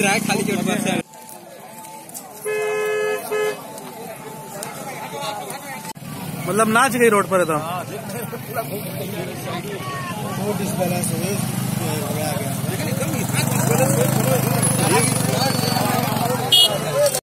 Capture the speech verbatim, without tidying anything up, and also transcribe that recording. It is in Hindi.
रहा है खाली के ऊपर। मतलब नाच गई रोड पर तो डिसबैलेंस हो गया।